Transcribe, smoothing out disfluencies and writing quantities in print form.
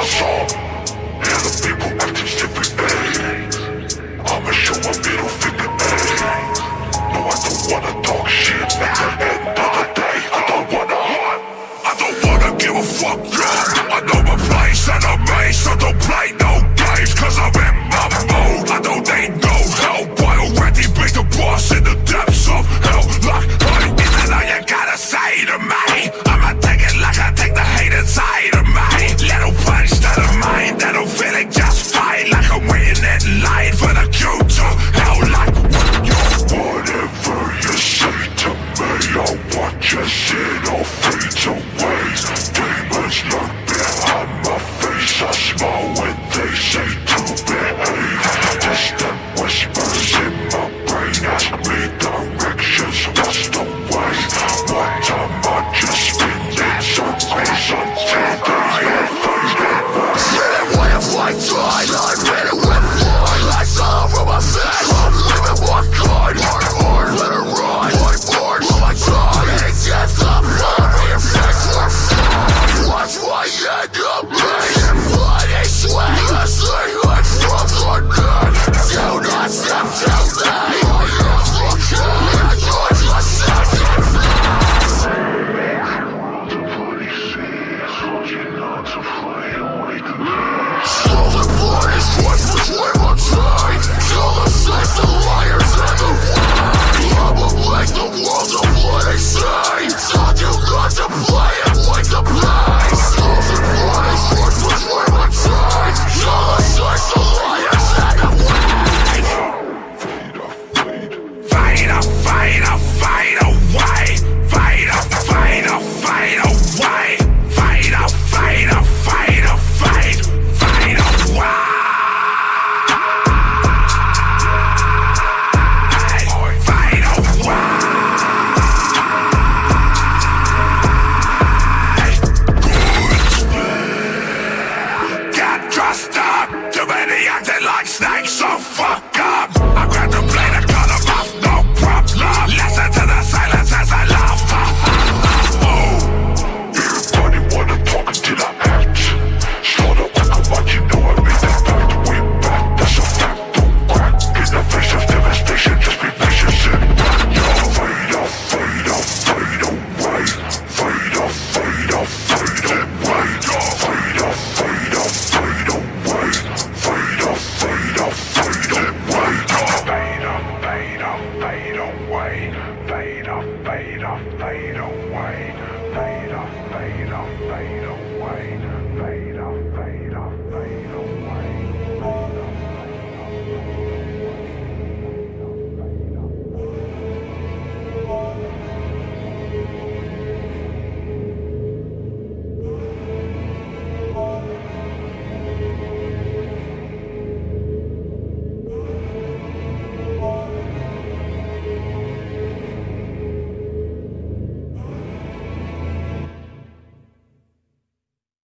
song. Hear the people acting stupid, I'ma show a middle finger, No, I don't wanna talk shit. At the end of the day, I don't wanna give a fuck, yeah. I know my place and I'm made, so don't play no games, cause I'm in my mode. I don't need no help, I already beat the boss in the depths of hell. Like, hey, isn't all you gotta say to me? I'ma take it like I take the hate inside of me. Little punch to the mind, that I'm feeling just fine, like I'm waiting in line for the queue to hell. Like, whatever you say to me, I'll watch your shit all fade away. Demons lurk behind my face, I smile when they say to behave. Distant whispers in my brain ask me directions, what's the way? One time I just spin in circles until they all fade away. Spinning way of light time, I'm ready with fire. Lights all over my face, I'm living one kind. Hard, let it run, my board, will I die? Getting death up, me and fix for fun. Watch my end up me. Bloody swing, a secret from the net. Do not step to me, I am the king, and you're just second best. Stolen blood is twice between my time. Kill the saints, the liars, and the way. I will make the world of what I say. Taught you not to play it like the play. Stolen blood is twice between my time. Kill the saints, the liars, and the way. Fade up, fade up, fade away. Fade up, fade up, fade away. Fade up, fade up, fade up, fade, fade away. Fade away. Get dressed up. Too many acting like snakes, so fuck up. I grab the blade and cut them off, no problem. Listen to the silence as I laugh. Everybody wanna talk until I act. Sort of like a watch, you know I made that fact. Way back, that's a fact, don't crack. In the face of devastation, just be patient, sit back. Yo, fade up, fade up, fade away. Fade up, fade up, fade away. Fade up, fade up, fade away. Fade up, fade up, fade away. Fade up, fade up, fade away. Fade up, fade up, fade away. Fade up, fade up, fade away.